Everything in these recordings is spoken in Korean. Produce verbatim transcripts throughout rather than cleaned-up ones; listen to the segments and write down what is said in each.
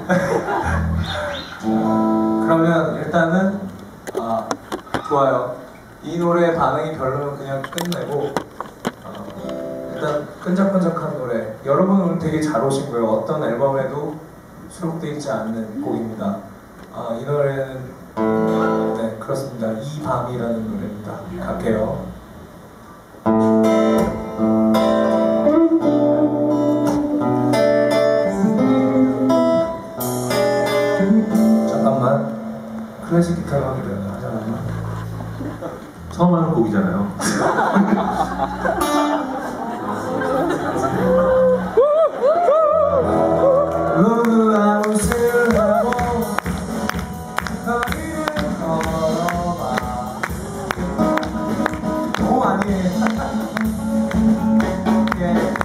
그러면 일단은 아, 좋아요. 이 노래 반응이 별로면 그냥 끝내고 어, 일단 끈적끈적한 노래. 여러분 오늘 되게 잘 오신 거예요. 어떤 앨범에도 수록되어 있지 않는 곡입니다. 아, 이 노래는 네 그렇습니다. 이 밤이라는 노래입니다. 갈게요. 잠깐만 클래식 기타로 하기로 하지 않았나? 처음 하는 곡이잖아요. 눈을 아웃을 하고 거리를 걸어봐. 너무 아니에요. 예.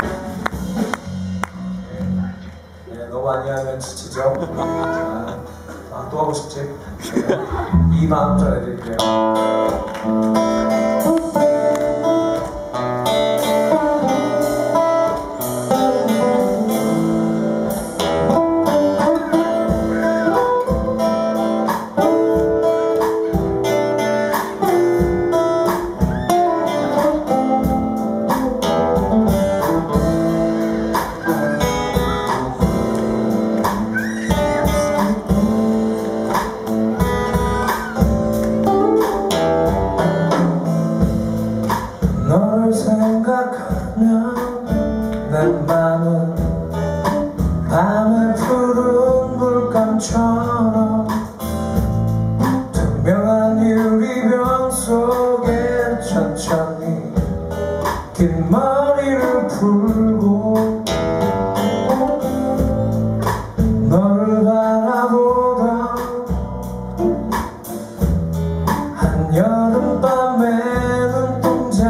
예, 너무 많이 하면 지치죠? 아, 아, 또 하고 싶지? 네. 이 마음 전해드릴게요. 너를 생각하면 내 맘은 밤의 푸른 물감처럼 투명한 유리병 속에 천천히 긴 머리를 풀고 너를 바라보던 한여름밤에는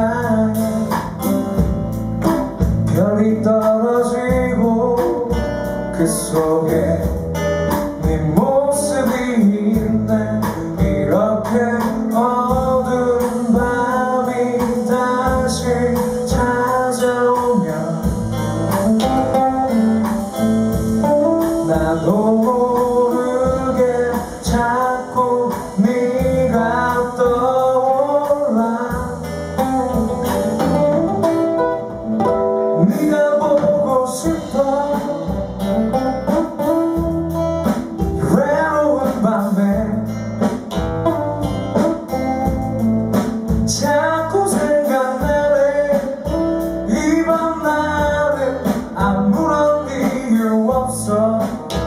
별이 떨어지고 그 속에 네 모습이 있네. 이렇게 어두운 밤이 다시 찾아오면 나도 모르게 자꾸 네가 떠올라. 네가 보고 싶어. 외로운 밤에 자꾸 생각나네. 이 밤 나는 아무런 이유 없어.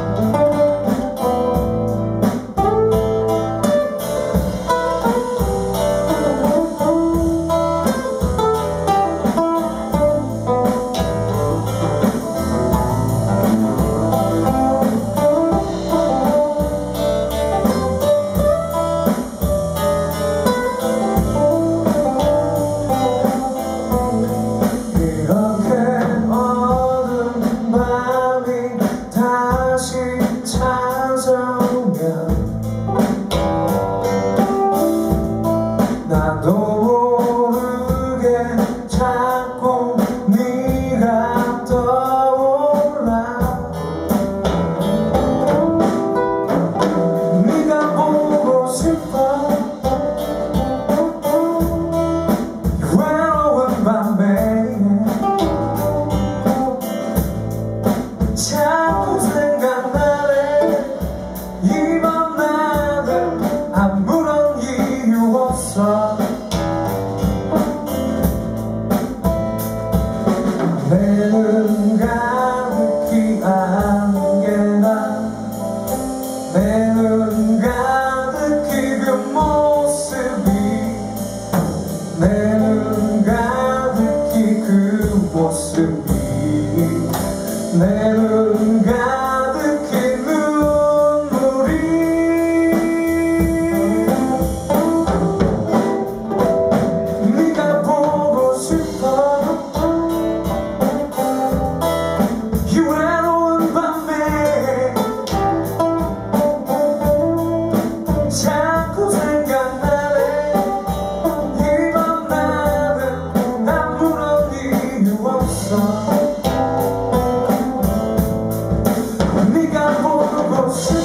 나도 모르게 자꾸 네가 떠올라. 네가 보고 싶어. 외로운 밤에 자꾸 생각나. 없이